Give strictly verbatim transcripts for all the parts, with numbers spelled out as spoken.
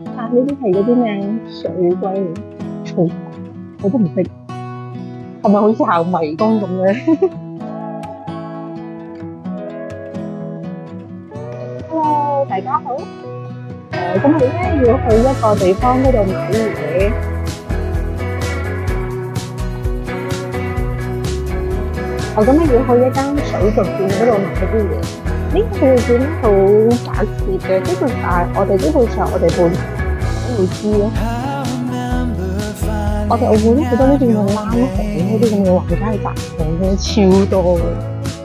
啊！呢啲係嗰啲咩水龜嚟，草我都唔識，係咪好似行迷宮咁咧？Hello，大家好。誒，今日咧要去一個地方嗰度買嘢。我今日要去一間水族店嗰度買啲嘢。呢個水族店咧好假設嘅，基本上我哋基本上我哋本地都會知咯。我哋澳門咧好多呢啲嘅冷紅嗰啲咁嘅橫街雜巷咧超多嘅。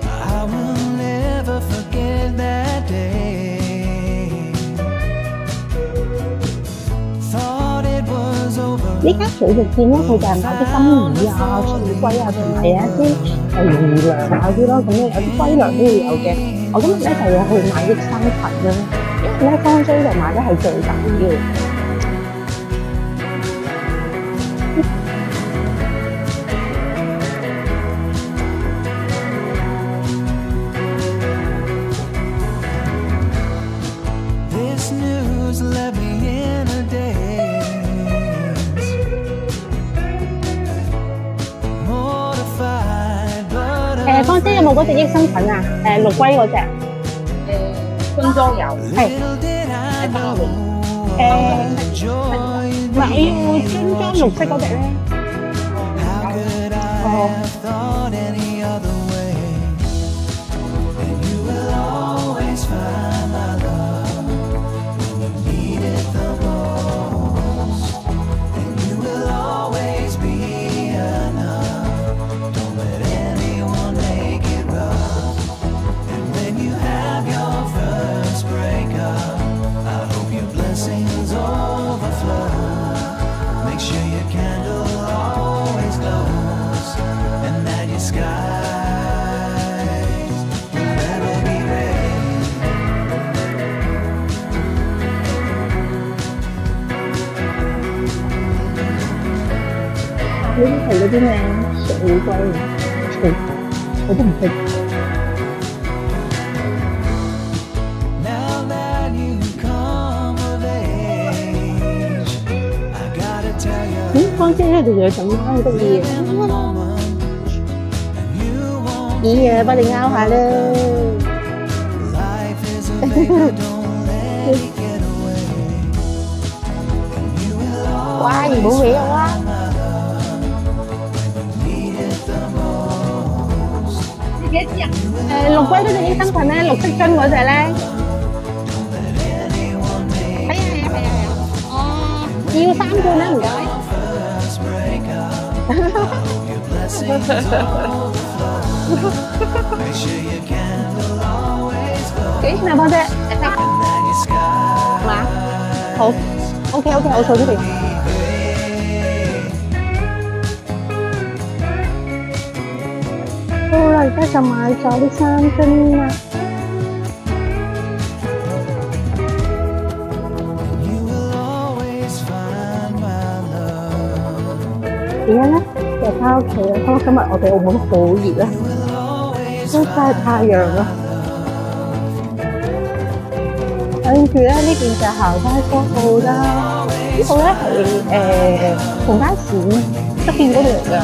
呢間水族店咧，佢就係買啲金魚啊、水龜啊，同埋有一啲誒魚糧啊啲咯，咁咧有啲龜糧都會有嘅。我今日咧就要去買益生菌啦，因為咧方艙度買得係最緊要。誒，方姐有冇嗰隻益生菌啊？誒，陸龜嗰隻。 誒，樽裝有。 係。 係包嘅。 誒，唔係，我要樽裝綠色嗰隻咧。哦。呢啲係嗰啲咩水龜嚟，草我都唔識。咦，方姐呢度仲有咁啱好得意嘅，咦啊，幫你拗下啦。哇，唔好搲我啊！幾多支啊？誒，陸龜嗰隻益生菌咧，綠色樽嗰隻咧。係啊係啊係啊係啊。哦，要三罐啦，唔該。幾錢啊，方姐？誒，三。嘛？好。OK OK，我數出嚟。好啦，而家就買咗呢三樽啦。而家咧就返屋企啦，因為今日我哋澳門好熱啦，都曬太陽啦。跟住咧呢邊就行街嗰度啦，呢度咧係誒紅街市側邊嗰度嚟㗎。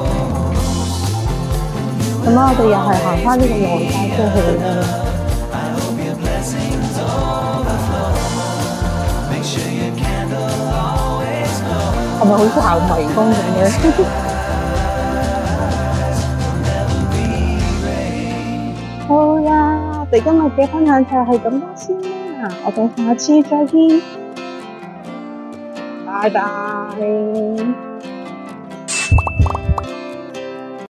咁啊，我哋又係行翻呢個內街出去啦。係咪好似行迷宮咁嘅？好啦，我哋今日嘅分享就係咁多先啦，我哋下次再見，拜拜。